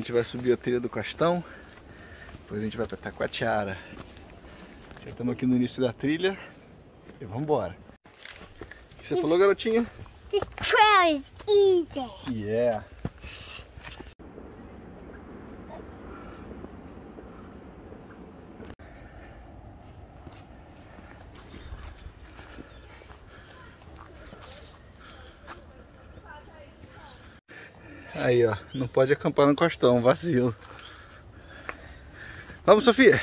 gente vai subir a trilha do Costão, depois a gente vai pra Taquatiara. Já estamos aqui no início da trilha e vamos embora. O que você falou, garotinha? This trail is easy. Yeah. Aí, ó, não pode acampar no Costão, vacilo. Vamos, Sofia!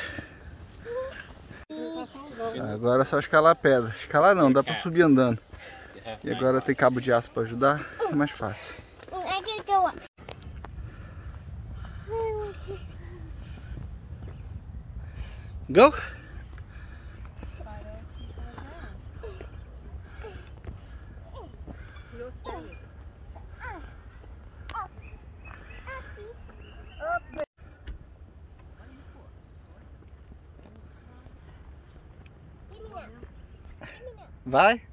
Agora é só escalar a pedra. Escalar não, dá pra subir andando. E agora tem cabo de aço pra ajudar, é mais fácil. I can go up. Go! Vai!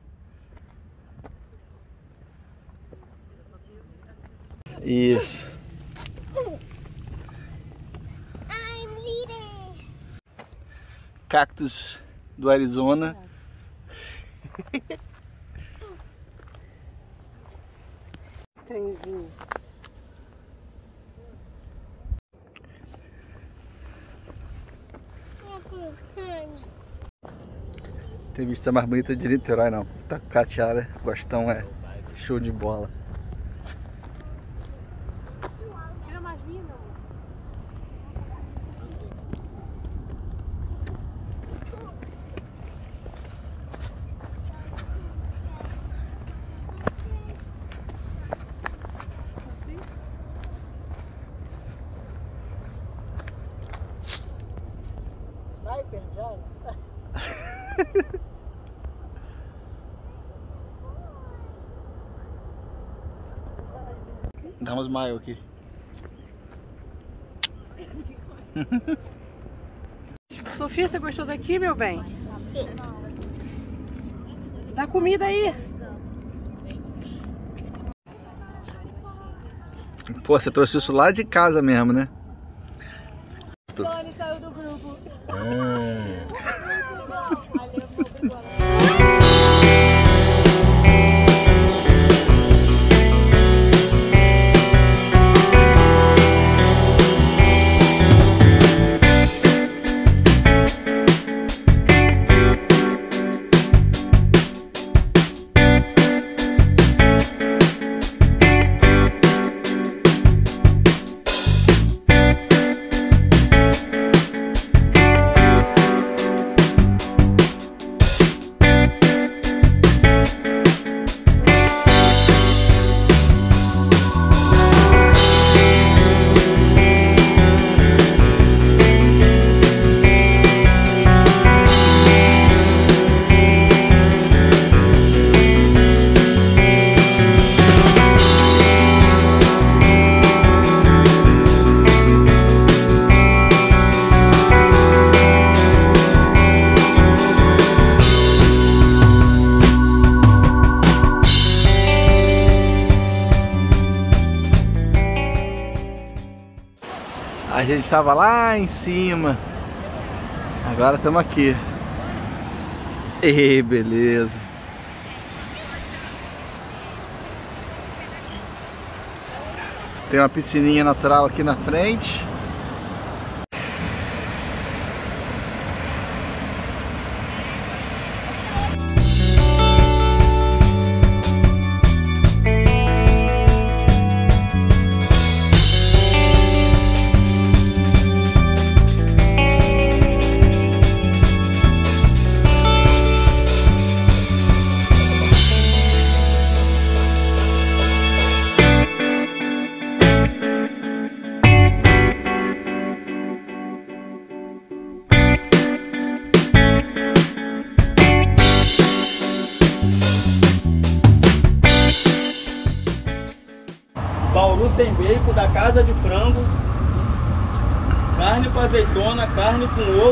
Isso! I'm leading. Cactos do Arizona. Trenzinho. Tem vista mais bonita de Niterói não. Taquatiara, Costão é show de bola. Tira mais vinho, não. Sniper já? Dá uns maio aqui. Sofia, você gostou daqui, meu bem? Sim. Dá comida aí. Pô, você trouxe isso lá de casa mesmo, né? Tony saiu do grupo. A gente estava lá em cima, agora estamos aqui. E beleza. Tem uma piscininha natural aqui na frente. Bauru sem bacon, da casa de frango, carne com azeitona, carne com ovo.